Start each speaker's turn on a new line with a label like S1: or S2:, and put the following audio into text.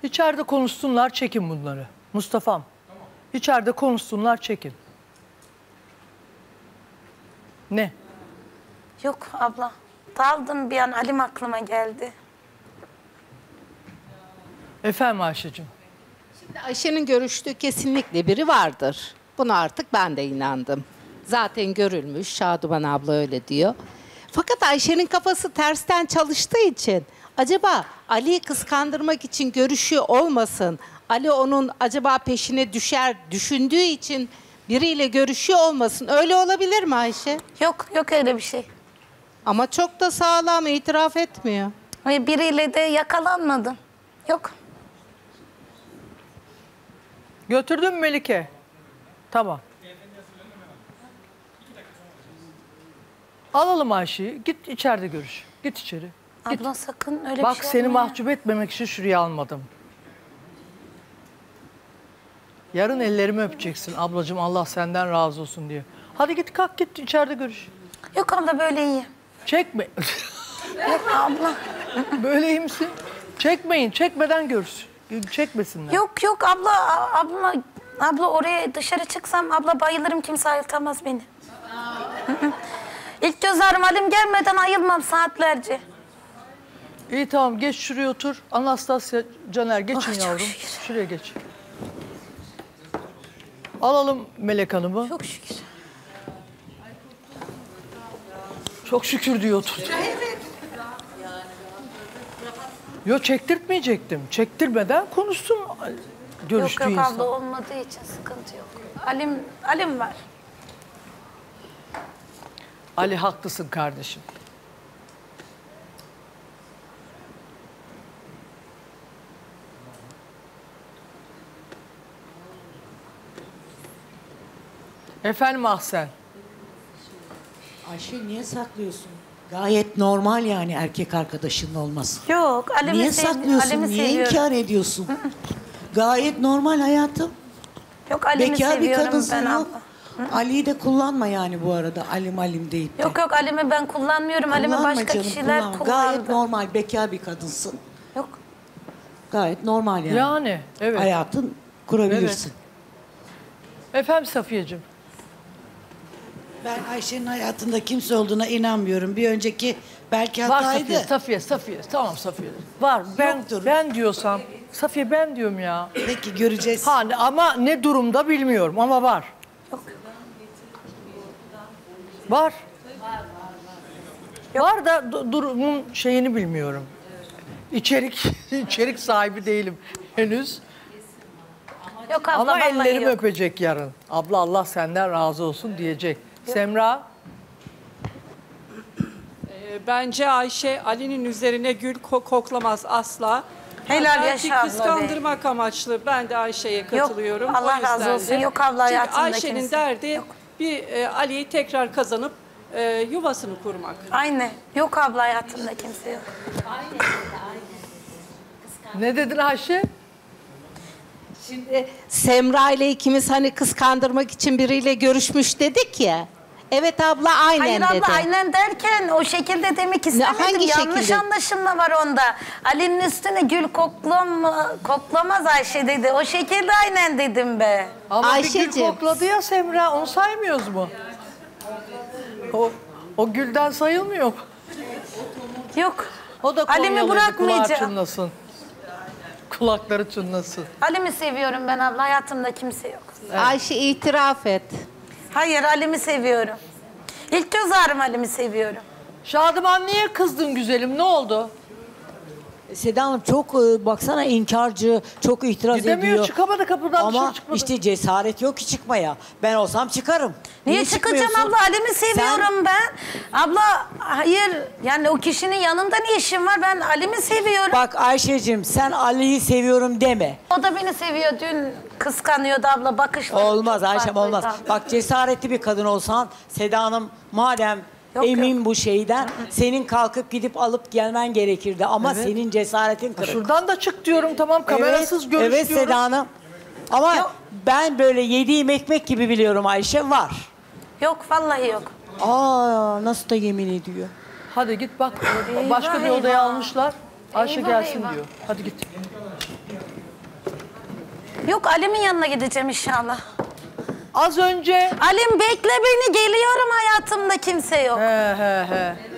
S1: İçeride konuşsunlar, çekin bunları. Mustafa'm. Tamam. İçeride konuşsunlar, çekin. Ne?
S2: Yok abla. Daldım bir an, Alim aklıma geldi.
S1: Efendim Ayşe'cim.
S3: Şimdi Ayşe'nin görüştüğü kesinlikle biri vardır. Buna artık ben de inandım. Zaten görülmüş, Şaduman abla öyle diyor. Fakat Ayşe'nin kafası tersten çalıştığı için acaba Ali'yi kıskandırmak için görüşüyor olmasın, Ali onun acaba peşine düşer düşündüğü için biriyle görüşüyor olmasın, öyle olabilir mi Ayşe?
S2: Yok, yok öyle bir şey.
S3: Ama çok da sağlam, itiraf etmiyor.
S2: Ve biriyle de yakalanmadım. Yok.
S1: Götürdün mü Melike? Tamam. Alalım Ayşe'yi. Git içeride görüş. Git içeri. Git.
S2: Abla sakın öyle
S1: Bak
S2: bir şey
S1: seni
S2: olma ya.
S1: mahcup etmemek için şuraya almadım. Yarın ellerimi öpeceksin ablacığım, Allah senden razı olsun diye. Hadi git kalk git içeride görüş.
S2: Yok abla böyle iyi.
S1: Çekme.
S2: Yok abla.
S1: Böyle iyi misin? Çekmeyin. Çekmeden görürsün. Çekmesinler.
S2: Yok yok abla oraya dışarı çıksam abla bayılırım, kimse ayıltamaz beni. İlk göz ağrım Alim gelmeden ayılmam saatlerce.
S1: İyi tamam geç şuraya otur. Anastasya, Caner geçin
S2: Oh,
S1: yavrum.
S2: şükür.
S1: Şuraya geç. Alalım Melek Hanım'ı.
S2: Çok şükür.
S1: Çok şükür diyor otur. Yo çektirtmeyecektim. Çektirmeden konuşsun görüştüğü
S2: Yok
S1: insan.
S2: abla olmadığı için sıkıntı yok. Alim var.
S1: Ali haklısın kardeşim. Efendim Ahsen.
S4: Ayşe niye saklıyorsun? Gayet normal yani erkek arkadaşının olması.
S2: Yok
S4: Niye saklıyorsun? Niye inkar ediyorsun? Gayet normal hayatım.
S2: Yok Alim'i
S4: Bekar bir
S2: seviyorum
S4: kadınsın
S2: ben
S4: yok.
S2: abla.
S4: Ali'yi de kullanma yani bu arada. Alim deyip de.
S2: Yok Alim'i ben kullanmıyorum. Alim'i
S4: Kullanma
S2: başka
S4: canım,
S2: kişiler
S4: kullanma.
S2: kullandı.
S4: Gayet normal bekar bir kadınsın.
S2: Yok.
S4: Gayet normal yani.
S1: Yani evet.
S4: Hayatın kurabilirsin.
S1: Efendim Safiyeciğim.
S5: Ben Ayşe'nin hayatında kimse olduğuna inanmıyorum. Bir önceki belki
S1: Var
S5: hataydı.
S1: Safiye. Tamam Safiye. Var. Ben diyorsam. Safiye ben diyorum ya.
S5: Peki göreceğiz.
S1: Ama ne durumda bilmiyorum ama var.
S2: Yok.
S1: Var. Var da durumun şeyini bilmiyorum. İçerik sahibi değilim henüz.
S2: Yok abla
S1: Ama
S2: vallahi
S1: ellerimi
S2: yok.
S1: öpecek yarın. Abla Allah senden razı olsun diyecek. Semra.
S6: Bence Ayşe Ali'nin üzerine gül koklamaz asla.
S2: Helal
S6: Belki
S2: yaşa abla be.
S6: kıskandırmak amaçlı ben de Ayşe'ye katılıyorum.
S2: Yok, Allah
S6: O
S2: razı
S6: yüzden
S2: olsun.
S6: de.
S2: Yok abla,
S6: Çünkü
S2: hayatımda
S6: Ayşe'nin
S2: kimse.
S6: derdi
S2: Yok.
S6: bir Ali'yi tekrar kazanıp yuvasını kurmak.
S2: Aynı. Yok abla hayatımda kimse yok.
S1: Ne dedin Ayşe?
S3: Şimdi Semra ile ikimiz hani kıskandırmak için biriyle görüşmüş dedik ya. Evet abla aynen
S2: Hayır
S3: dedi.
S2: abla aynen derken o şekilde demek istemedim.
S3: hangi
S2: Yanlış
S3: şekilde?
S2: anlaşılma var onda. Ali'nin üstüne gül koklamaz Ayşe dedi. O şekilde aynen dedim be.
S1: Ama bir gül
S3: Ayşeciğim.
S1: kokladı ya Semra. Onu saymıyoruz mu? O gülden sayılmıyor mu?
S2: Yok.
S1: O da
S2: Ali'mi
S1: Konyalıydı, kulağı
S2: bırakmayacağım.
S1: çınlasın. Kulakları çınlasın.
S2: Ali'mi seviyorum ben abla. Hayatımda kimse yok.
S3: Ayşe itiraf et.
S2: Hayır Ali'mi seviyorum. İlk göz ağrım Ali'mi seviyorum.
S1: Şadıman niye kızdın güzelim? Ne oldu?
S4: Seda Hanım çok baksana inkarcı, çok itiraz
S1: Gidemiyor,
S4: ediyor.
S1: çıkamadı kapıdan dışarı
S4: Ama
S1: çıkmadı.
S4: işte cesaret yok ki çıkmaya. Ben olsam çıkarım.
S2: Niye çıkacağım
S4: çıkmıyorsun?
S2: abla? Ali'mi seviyorum ben. Abla hayır yani o kişinin yanında ne işim var? Ben Ali'mi seviyorum.
S4: Bak Ayşe'cim sen Ali'yi seviyorum deme.
S2: O da beni seviyor. Dün kıskanıyordu abla bakışları.
S4: Olmaz
S2: çok
S4: Ayşem
S2: farklıydı
S4: olmaz.
S2: abla.
S4: Bak cesaretli bir kadın olsan Seda Hanım madem
S2: Yok,
S4: emin
S2: yok.
S4: bu şeyden senin kalkıp gidip alıp gelmen gerekirdi. Ama
S1: Evet.
S4: senin cesaretin kırık.
S1: Şuradan da çık diyorum tamam kamerasız görüş
S4: evet
S1: diyorum.
S4: Seda Hanım. Ama
S2: Yok.
S4: ben böyle yediğim ekmek gibi biliyorum Ayşe var.
S2: Yok vallahi yok.
S4: Aa nasıl da yemin ediyor.
S1: Hadi git bak.
S2: Eyvah,
S1: Başka bir odaya
S2: eyvah.
S1: almışlar. Ayşe
S2: Eyvah,
S1: gelsin
S2: eyvah.
S1: diyor. Hadi git.
S2: Yok Alim'in yanına gideceğim inşallah.
S1: Az önce...
S2: Alim bekle beni, geliyorum, hayatımda kimse yok.
S1: He he he.